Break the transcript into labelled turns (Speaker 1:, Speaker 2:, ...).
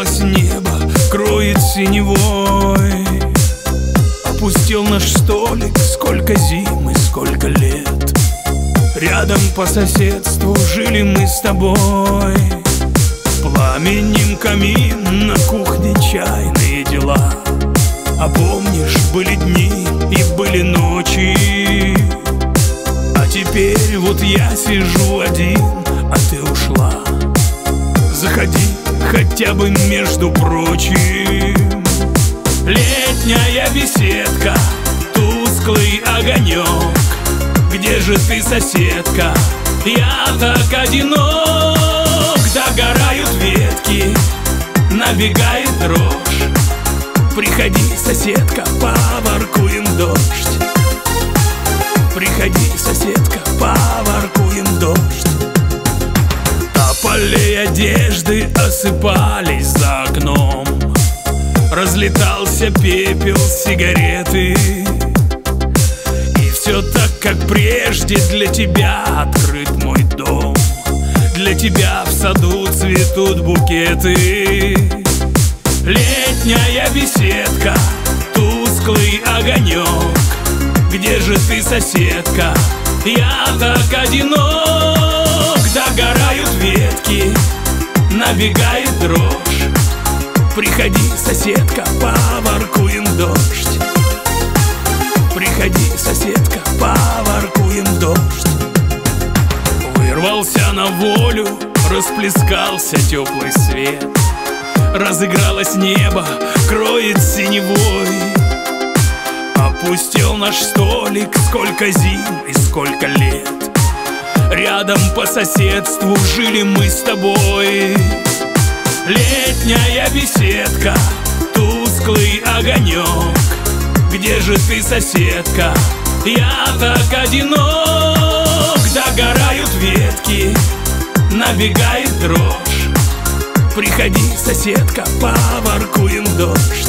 Speaker 1: Разыгралось небо, кроет синевой. Опустил наш столик, сколько зим и сколько лет. Рядом по соседству жили мы с тобой. Пламенем камин, на кухне чайные дела. А помнишь, были дни и были ночи. А теперь вот я сижу один, а ты ушла. Заходи хотя бы между прочим. Летняя беседка, тусклый огонек. Где же ты, соседка? Я так одинок. Догорают ветки, набегает дрожь. Приходи, соседка, поворкуем дождь. Приходи, соседка, поворкуем дождь. Полей одежды осыпались за окном. Разлетался пепел сигареты. И все так, как прежде, для тебя открыт мой дом. Для тебя в саду цветут букеты. Летняя беседка, тусклый огонек. Где же ты, соседка? Я так одинок. Догорают ветки, набегает дрожь. Приходи, соседка, поворкуем дождь. Приходи, соседка, поворкуем дождь. Вырвался на волю, расплескался теплый свет. Разыгралось небо, кроет синевой. Опустил наш столик, сколько зим и сколько лет. Рядом по соседству жили мы с тобой. Летняя беседка, тусклый огонек. Где же ты, соседка? Я так одинок. Догорают ветки, набегает дрожь. Приходи, соседка, поворкуем дождь.